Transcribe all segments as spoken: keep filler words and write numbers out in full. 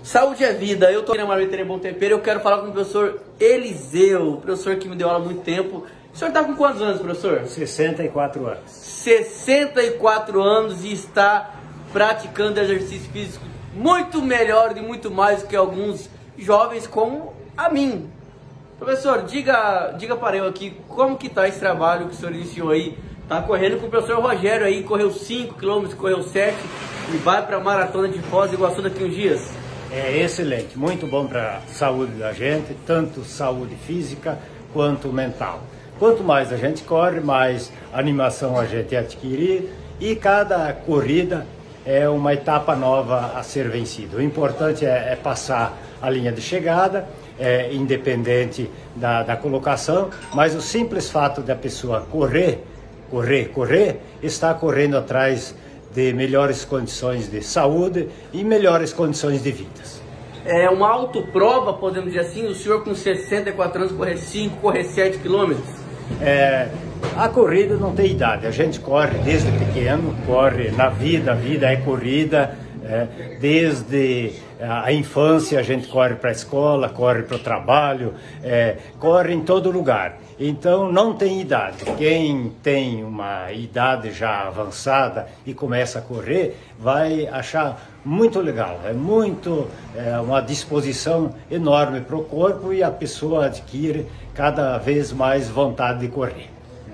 Saúde é vida. Eu tô aqui na Marmiteria Bom Tempero. Eu quero falar com o professor Eliseu, o professor que me deu aula há muito tempo. O senhor tá com quantos anos, professor? sessenta e quatro anos. sessenta e quatro anos e está praticando exercício físico muito melhor e muito mais do que alguns jovens como a mim. Professor, diga, diga para eu aqui como que tá esse trabalho que o senhor iniciou aí. Tá correndo com o professor Rogério aí, correu cinco quilômetros, correu sete e vai para a maratona de Foz do Iguaçu daqui uns dias. É excelente, muito bom para a saúde da gente, tanto saúde física quanto mental. Quanto mais a gente corre, mais animação a gente adquire e cada corrida é uma etapa nova a ser vencida. O importante é, é passar a linha de chegada, é, independente da, da colocação, mas o simples fato da pessoa correr, correr, correr, está correndo atrás de melhores condições de saúde e melhores condições de vida. É uma autoprova, podemos dizer assim, o senhor com sessenta e quatro anos correr cinco, correr sete quilômetros? É, a corrida não tem idade, a gente corre desde pequeno, corre na vida, a vida é corrida, é, desde a infância a gente corre para a escola, corre para o trabalho, é, corre em todo lugar. Então não tem idade. Quem tem uma idade já avançada e começa a correr vai achar muito legal. É muito é, uma disposição enorme para o corpo e a pessoa adquire cada vez mais vontade de correr.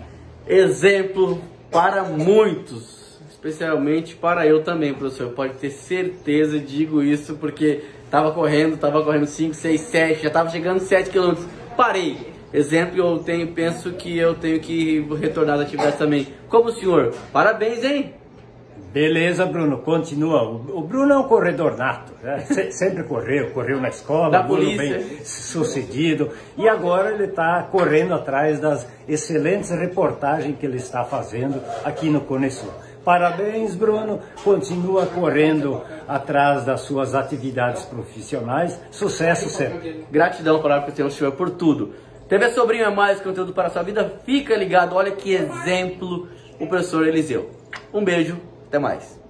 Exemplo para muitos, especialmente para eu também, professor. Pode ter certeza, digo isso porque estava correndo, estava correndo cinco, seis, sete, já estava chegando sete quilômetros, parei. Exemplo, eu tenho, penso que eu tenho que retornar às atividades também. Como o senhor? Parabéns, hein? Beleza, Bruno, continua. O Bruno é um corredor nato, né? Sempre correu, correu na escola, da Bruno polícia. Bem sucedido. E agora ele está correndo atrás das excelentes reportagens que ele está fazendo aqui no Cone Sul. Parabéns, Bruno, continua correndo atrás das suas atividades profissionais. Sucesso sempre. Gratidão para o senhor por tudo. T V Sobrinho é mais conteúdo para a sua vida. Fica ligado, olha que exemplo o professor Eliseu. Um beijo, até mais.